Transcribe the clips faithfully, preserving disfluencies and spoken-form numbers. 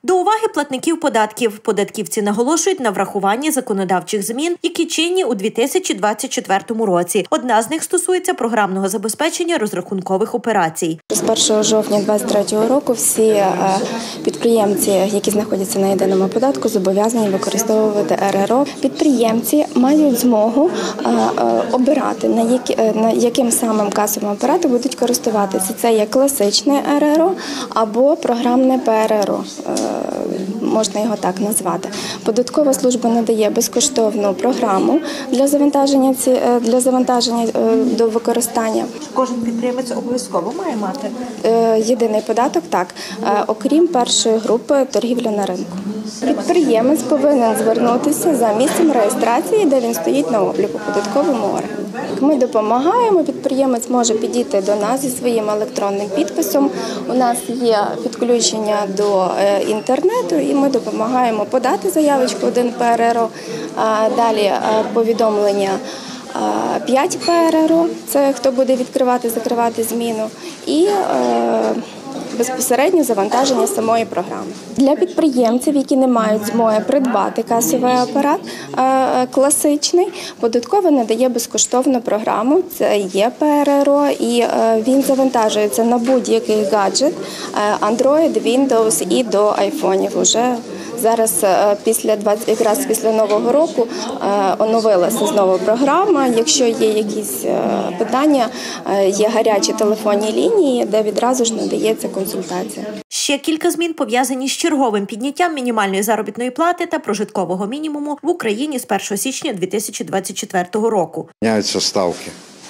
До уваги платників податків. Податківці наголошують на врахуванні законодавчих змін, які чинні у дві тисячі двадцять четвертому році. Одна з них стосується програмного забезпечення розрахункових операцій. З першого жовтня двадцять третього року всі підприємці, які знаходяться на єдиному податку, зобов'язані використовувати ер ер о. Підприємці мають змогу обирати, на яким самим касовим апаратом будуть користуватися. Це є класичне ер ер о або програмне пе ер ер о. Можна його так назвати. Податкова служба надає безкоштовну програму для завантаження для завантаження до використання. Кожен підприємець обов'язково має мати єдиний податок, так, окрім першої групи торгівля на ринку. Підприємець повинен звернутися за місцем реєстрації, де він стоїть на обліку податковому органі. Ми допомагаємо, підприємець може підійти до нас зі своїм електронним підписом. У нас є підключення до інтернету і ми допомагаємо подати заявочку один пе ер ер о, далі повідомлення п'ять пе ер ер о, це хто буде відкривати, закривати зміну, і безпосередньо завантаження самої програми. Для підприємців, які не мають змоги придбати касовий апарат класичний, податкова надає безкоштовну програму, це є пе ер ер о, і він завантажується на будь-який гаджет, Android, Windows і до айфонів. Уже зараз, після якраз після Нового року, оновилася знову програма. Якщо є якісь питання, є гарячі телефонні лінії, де відразу ж надається консультація. Ще кілька змін пов'язані з черговим підняттям мінімальної заробітної плати та прожиткового мінімуму в Україні з першого січня дві тисячі двадцять четвертого року. Міняються ставки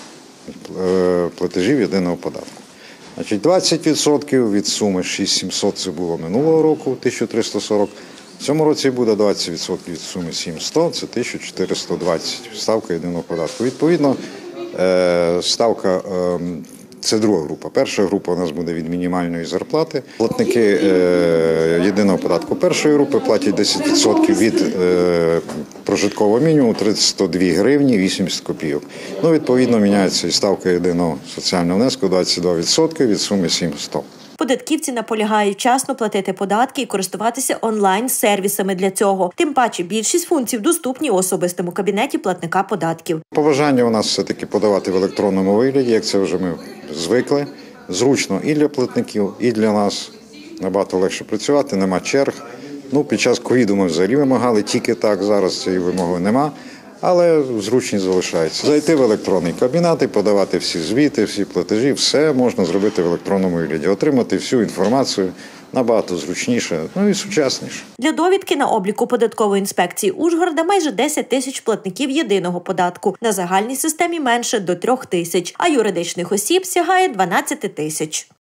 платежів єдиного податку. Значить, двадцять відсотків від суми шість тисяч сімсот, це було минулого року, тисяча триста сорок. В цьому році буде двадцять відсотків від суми сім тисяч сто, це тисяча чотириста двадцять, ставка єдиного податку. Відповідно, ставка, це друга група. Перша група у нас буде від мінімальної зарплати. Платники єдиного податку першої групи платять десять відсотків від прожиткового мінімуму, триста дві гривні вісімдесят копійок. Ну, відповідно, міняється і ставка єдиного соціального внеску двадцять два відсотки від суми сім тисяч сто. Податківці наполягають вчасно платити податки і користуватися онлайн-сервісами для цього. Тим паче, більшість функцій доступні у особистому кабінеті платника податків. Побажання у нас все-таки подавати в електронному вигляді, як це вже ми звикли. Зручно і для платників, і для нас. Набагато легше працювати, нема черг. Ну, під час ковіду ми взагалі вимагали тільки так, зараз цієї вимоги нема. Але зручність залишається. Зайти в електронний кабінет і подавати всі звіти, всі платежі, все можна зробити в електронному вигляді. Отримати всю інформацію набагато зручніше, ну і сучасніше. Для довідки на обліку податкової інспекції Ужгорода майже десять тисяч платників єдиного податку. На загальній системі менше до трьох тисяч, а юридичних осіб сягає дванадцять тисяч.